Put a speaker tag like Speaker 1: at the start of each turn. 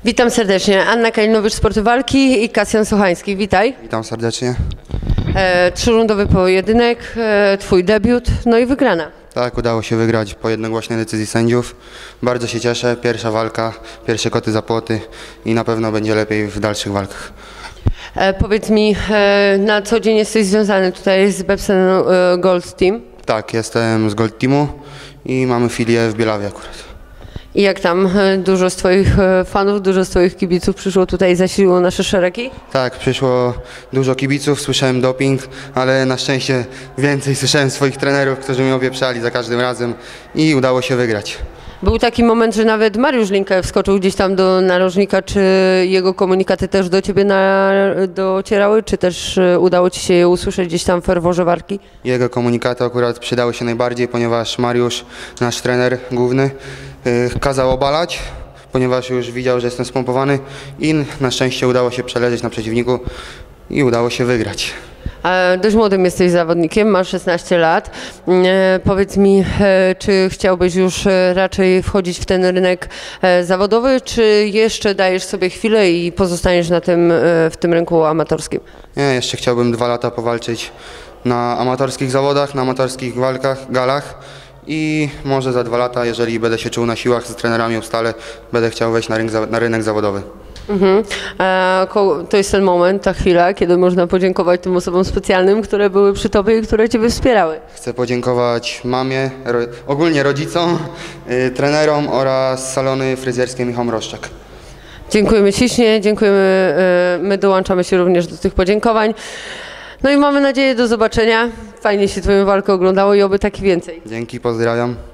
Speaker 1: Witam serdecznie. Anna Kalinowicz, Sporty Walki i Kasjan Sochański. Witaj.
Speaker 2: Witam serdecznie.
Speaker 1: Trzyrundowy pojedynek, twój debiut, no i wygrana.
Speaker 2: Tak, udało się wygrać po jednogłośnej decyzji sędziów. Bardzo się cieszę. Pierwsza walka, pierwsze koty za płoty i na pewno będzie lepiej w dalszych walkach.
Speaker 1: Powiedz mi, na co dzień jesteś związany tutaj z Bebsen Gold Team?
Speaker 2: Tak, jestem z Gold Teamu i mamy filię w Bielawie akurat.
Speaker 1: I jak tam? Dużo z twoich fanów, dużo z twoich kibiców przyszło tutaj i zasiliło nasze szeregi?
Speaker 2: Tak, przyszło dużo kibiców, słyszałem doping, ale na szczęście więcej słyszałem swoich trenerów, którzy mnie opieprzali za każdym razem i udało się wygrać.
Speaker 1: Był taki moment, że nawet Mariusz Linkę wskoczył gdzieś tam do narożnika. Czy jego komunikaty też do ciebie docierały, czy też udało ci się je usłyszeć gdzieś tam w ferworze walki?
Speaker 2: Jego komunikaty akurat przydały się najbardziej, ponieważ Mariusz, nasz trener główny, kazał obalać, ponieważ już widział, że jestem spompowany i na szczęście udało się przeleżeć na przeciwniku i udało się wygrać.
Speaker 1: Dość młodym jesteś zawodnikiem, masz 16 lat. Powiedz mi, czy chciałbyś już raczej wchodzić w ten rynek zawodowy, czy jeszcze dajesz sobie chwilę i pozostaniesz w tym rynku amatorskim?
Speaker 2: Nie, jeszcze chciałbym 2 lata powalczyć na amatorskich zawodach, na amatorskich walkach, galach i może za 2 lata, jeżeli będę się czuł na siłach z trenerami ustalę, będę chciał wejść na rynek zawodowy.
Speaker 1: To jest ten moment, ta chwila, kiedy można podziękować tym osobom specjalnym, które były przy tobie i które ciebie wspierały.
Speaker 2: Chcę podziękować mamie, ogólnie rodzicom, trenerom oraz salony fryzjerskie Michał Mroszczak.
Speaker 1: Dziękujemy ślicznie, dziękujemy, my dołączamy się również do tych podziękowań. No i mamy nadzieję do zobaczenia. Fajnie się twoją walkę oglądało i oby taki więcej.
Speaker 2: Dzięki, pozdrawiam.